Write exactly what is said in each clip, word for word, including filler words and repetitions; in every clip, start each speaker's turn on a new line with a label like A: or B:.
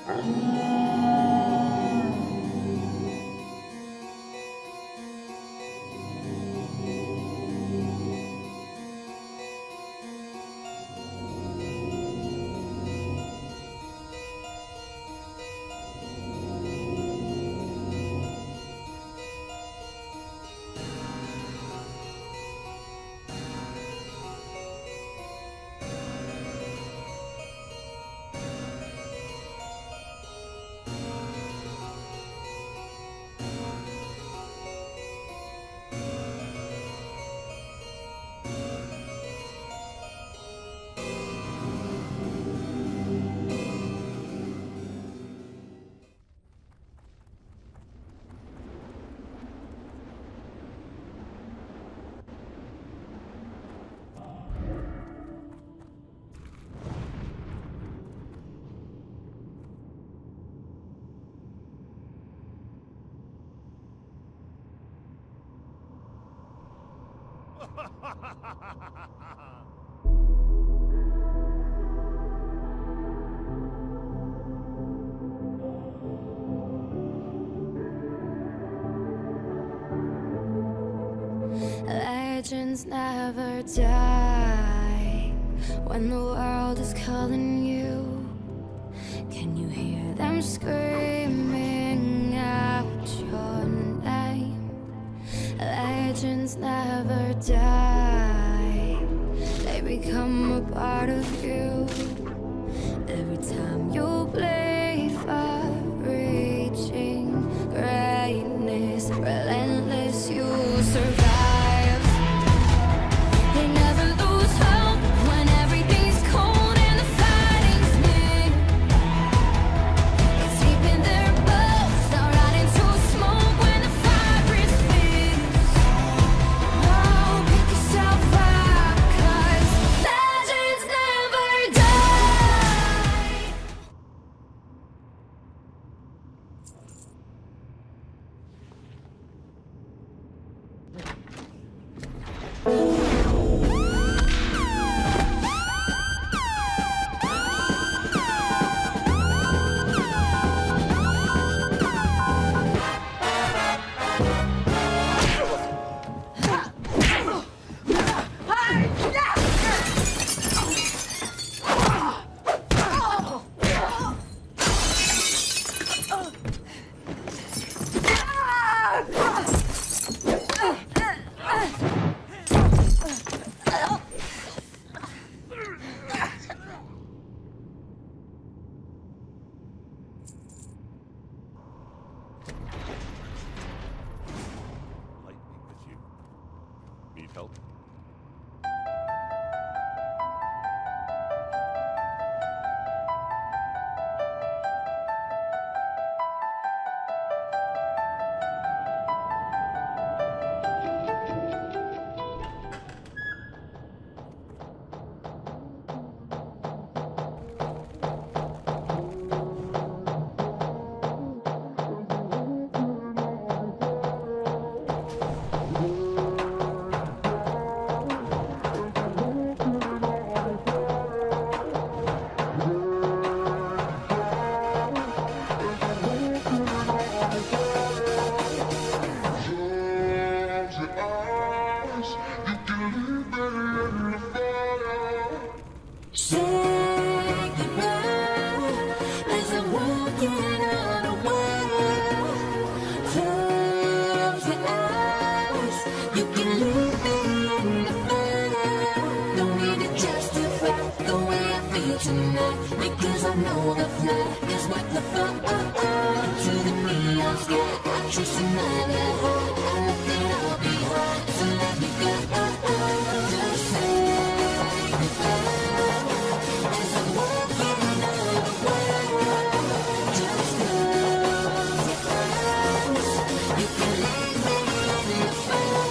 A: Legends never die when the world is calling you. Can you hear them screaming out your name? Legends never die, they become a part of you. Every time you play for reaching greatness, relentless, you survive. They never lose hope when everything's cold and the fighting's near. It's deep in their bones, they'll rot into smoke when the fire is fierce. Oh, pick yourself up, 'cause legends never die.
B: Lightning with you. Need help?
A: Because I know the flag is what the fuck to the neon sky. I trust in my heart, I left it all behind. So let me go. Just say goodbye as I'm walking out the world. Just close your eyes, you can leave me in the fire.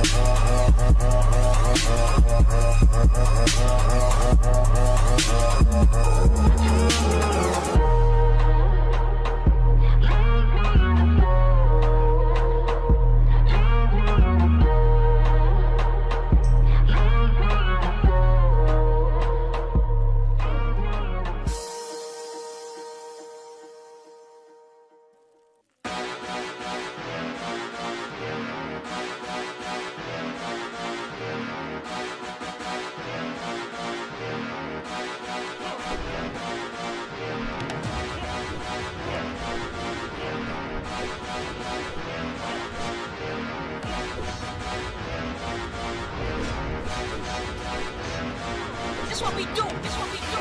C: This what we do. This what we do.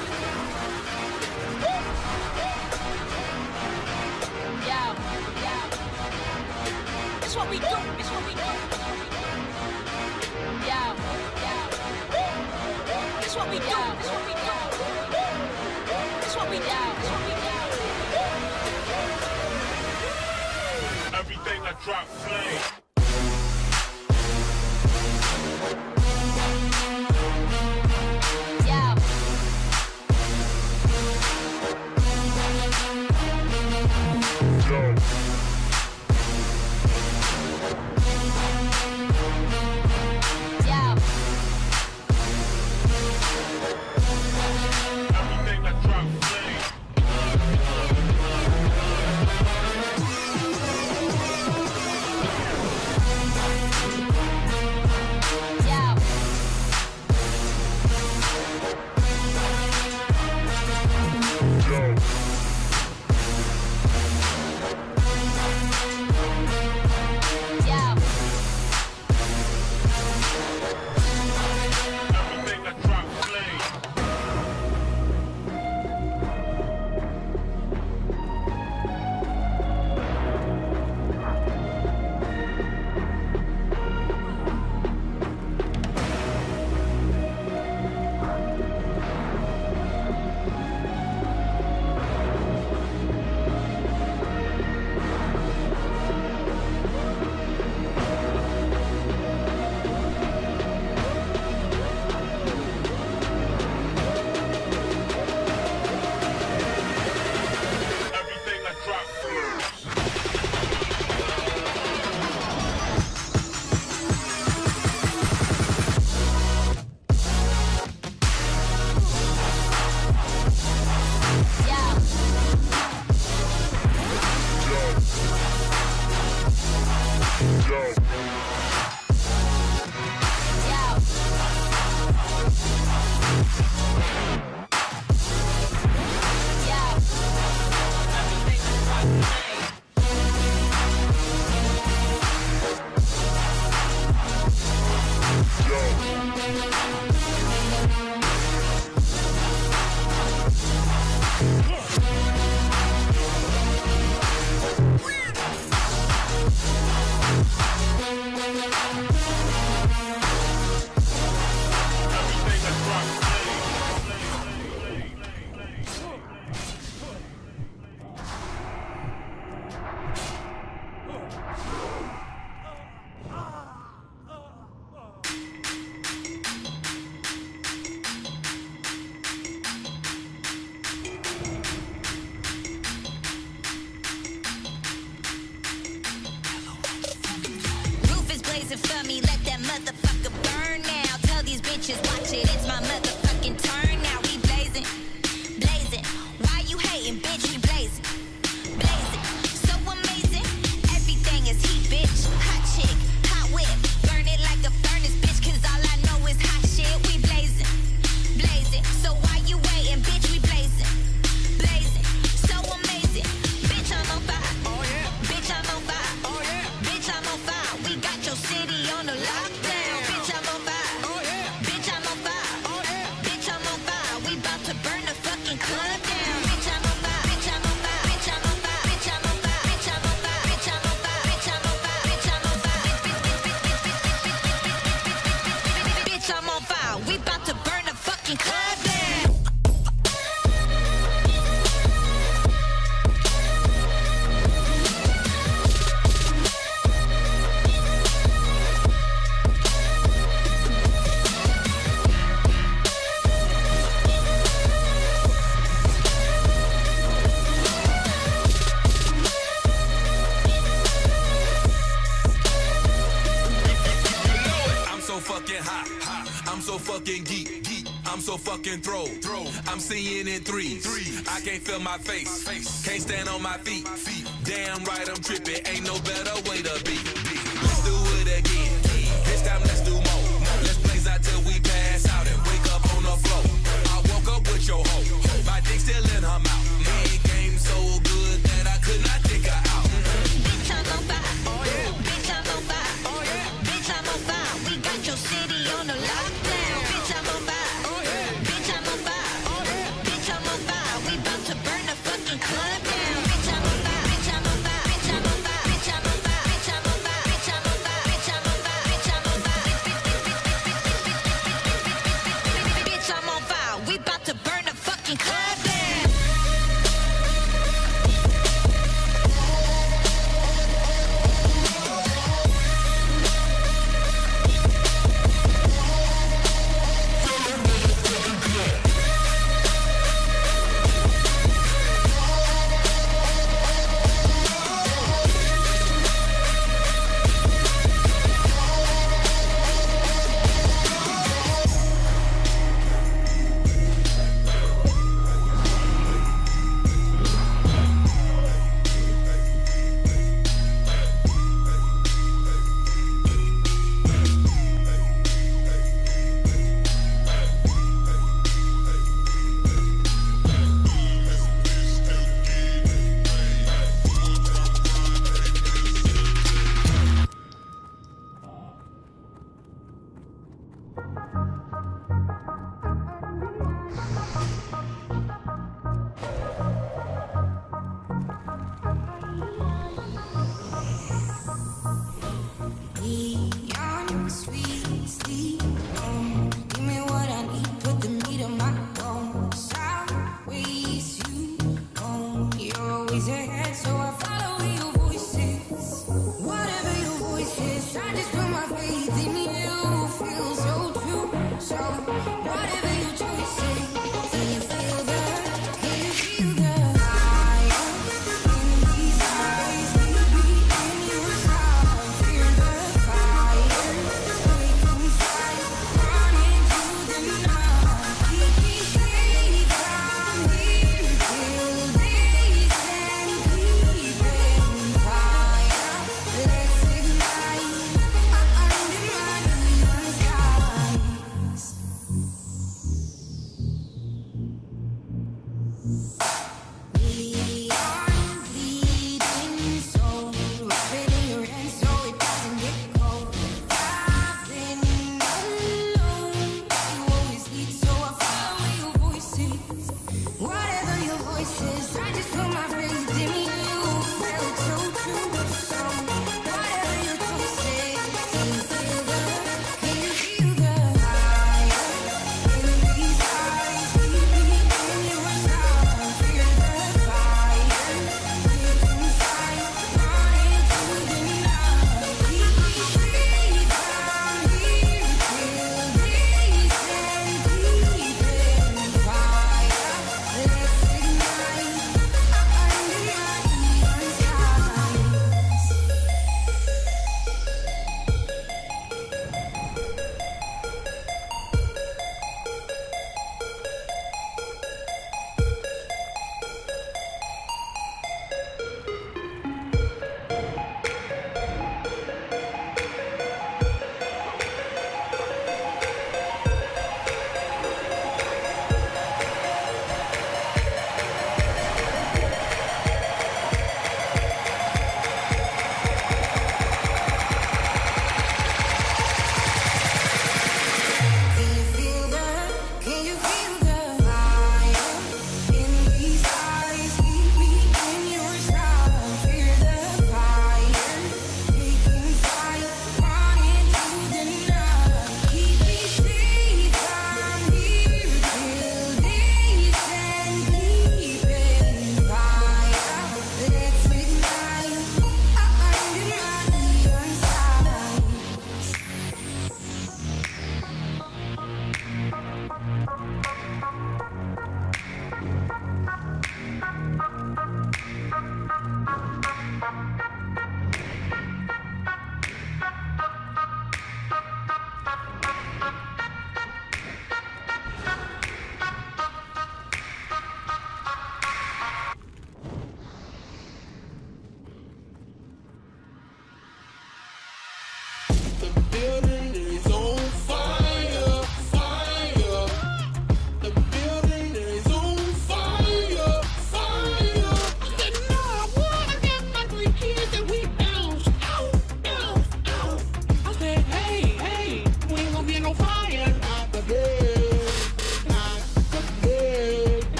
C: Yeah, yeah. This what we do. This what we do. Yeah, yeah. This what we do. This what we do. This what we do. This what we do.
D: Everything I drop flame.
A: Bitch, I'm on fire.
E: so fucking throw. I'm seeing in threes. I can't feel my face. Can't stand on my feet. Damn right I'm tripping. Ain't no better way to be. Let's do it again. This time let's do more. Let's blaze out till we pass out and wake up on the floor. I woke up with your hoe. My dick still in her mouth. Head game so good that I could not dig her out.
C: Bitch, I'm on fire. Oh yeah. Bitch, I'm on fire. Oh yeah. Bitch, I'm on fire. We got your city on the lockdown. Bitch, I'm on fire. Oh yeah. Bitch, I'm on fire. Oh yeah. Bitch, I'm on fire. We about to burn the fucking club down. Bitch, I'm on fire. Bitch, I'm on fire. Bitch, I'm on fire. Bitch, I'm on fire. Bitch, I'm on fire. Bitch, I'm on fire. Bitch, I'm on fire. Bitch, I'm on fire. Bitch, I'm on fire. We about to burn the fucking club down.
A: Beyond sweet sleep, um, give me what I need, put the meat on my bones. I'll raise you, um, you're always ahead.